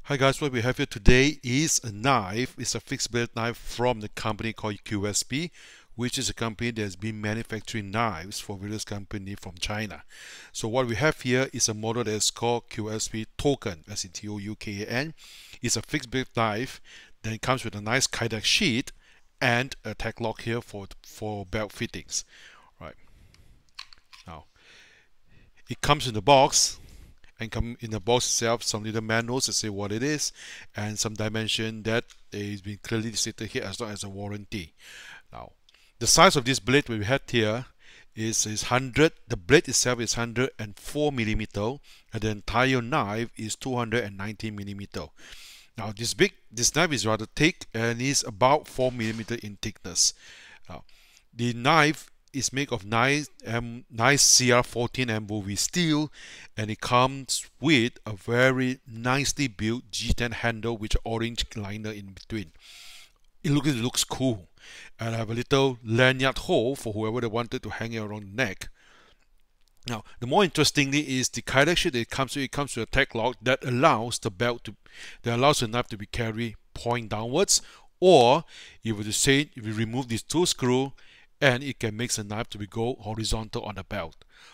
Hi guys, what we have here today is a knife. It's a fixed blade knife from the company called QSP, which is a company that's been manufacturing knives for various companies from China. So what we have here is a model that is called QSP Toukan, as in Toukan. It's a fixed blade knife. Then it comes with a nice kydex sheath and a tag lock here for belt fittings. Right. Now, it comes in the box. And come in the box itself some little manuals to say what it is and some dimension that is been clearly stated here as long as a warranty. Now the size of this blade we had here is 100. The blade itself is 104 millimeter and the entire knife is 290 millimeter. Now this knife is rather thick and is about 4 millimeter in thickness. Now the knife is made of nice CR14 MOV steel, and it comes with a very nicely built G10 handle with orange liner in between. It looks cool, and I have a little lanyard hole for whoever they wanted to hang it around the neck. Now, the more interestingly is the kydex sheath that it comes with a tag lock that allows the knife to be carried point downwards, or if we remove these two screws, and it can make the knife to go horizontal on the belt.